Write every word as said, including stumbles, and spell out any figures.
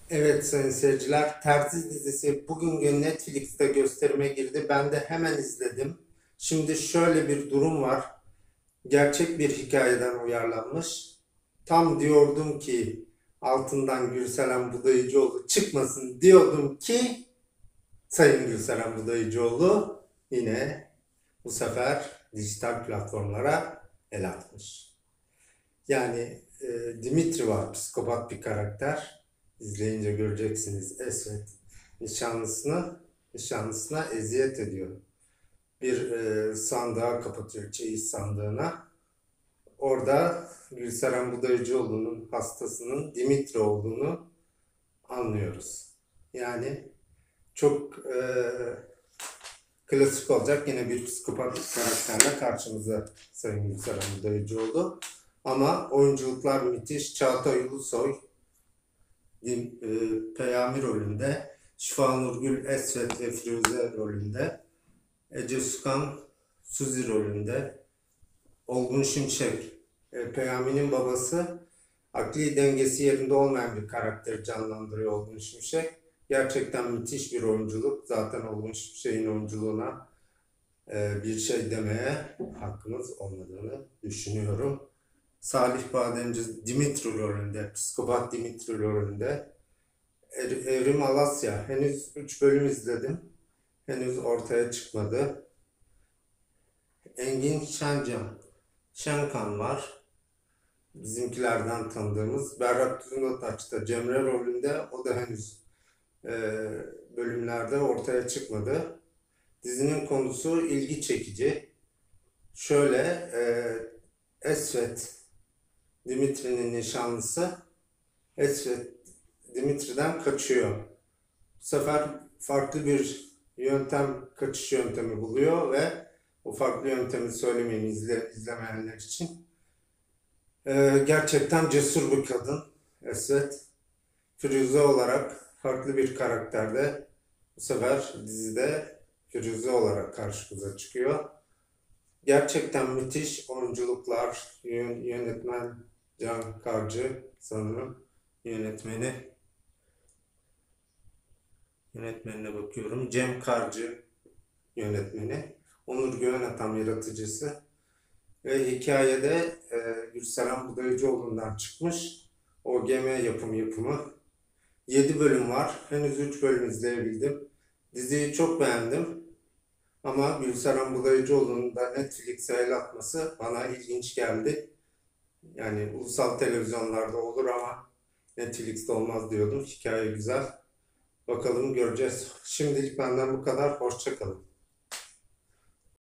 Evet sayın seyirciler, Terzi dizisi bugün Netflix'te gösterime girdi. Ben de hemen izledim. Şimdi şöyle bir durum var. Gerçek bir hikayeden uyarlanmış. Tam diyordum ki altından Gülseren Budayıcıoğlu çıkmasın diyordum ki sayın Gülseren Budayıcıoğlu yine bu sefer dijital platformlara el atmış. Yani e, Dimitri var, psikopat bir karakter. İzleyince göreceksiniz. Esvet nişanlısını, nişanlısına eziyet ediyor. Bir e, sandığa kapatıyor, çeyiz sandığına. Orada Gülseren Budayıcıoğlu'nun hastasının Dimitri olduğunu anlıyoruz. Yani çok e, klasik olacak yine bir psikopat karakterle karşımıza Sayın Gülseren Budayıcıoğlu. Ama oyunculuklar müthiş. Çağatay Ulusoy e, Peyami rolünde, Şifa Nurgül Esvet ve Firuze rolünde, Ece Sükan Suzi rolünde, Olgun Şimşek e, Peyami'nin babası, akli dengesi yerinde olmayan bir karakteri canlandırıyor Olgun Şimşek. Gerçekten müthiş bir oyunculuk. Zaten Olgun Şimşek'in oyunculuğuna e, bir şey demeye hakkımız olmadığını düşünüyorum. Salih Bademci Dimitri rolünde, psikopat Dimitri rolünde. Er, Evrim Alasya, henüz üç bölüm izledim. Henüz ortaya çıkmadı. Engin Şencan, Şenkan var. Bizimkilerden tanıdığımız. Berrak Düzündotaç da Cemre rolünde. O da henüz e, bölümlerde ortaya çıkmadı. Dizinin konusu ilgi çekici. Şöyle, e, Esvet, Dimitri'nin nişanlısı, Esvet Dimitri'den kaçıyor. Bu sefer farklı bir yöntem, kaçış yöntemi buluyor ve o farklı yöntemi söylemeyeyim izle, izlemeyenler için. Ee, gerçekten cesur bir kadın Esvet. Firuze olarak farklı bir karakterde bu sefer dizide Firuze olarak karşımıza çıkıyor. Gerçekten müthiş oyunculuklar, yönetmen Can Karcı sanırım yönetmeni. Yönetmenine bakıyorum. Cem Karcı yönetmeni. Onur Göğenatam yaratıcısı. Ve hikayede e, Gülseren Budayıcıoğlu'ndan çıkmış. O G M yapım yapımı. yedi bölüm var. Henüz üç bölüm izleyebildim. Diziyi çok beğendim. Ama Gülseren Budayıcıoğlu'nun da Netflix'e el atması bana ilginç geldi. Yani ulusal televizyonlarda olur ama Netflix'te olmaz diyordum. Hikaye güzel. Bakalım göreceğiz. Şimdilik benden bu kadar. Hoşça kalın.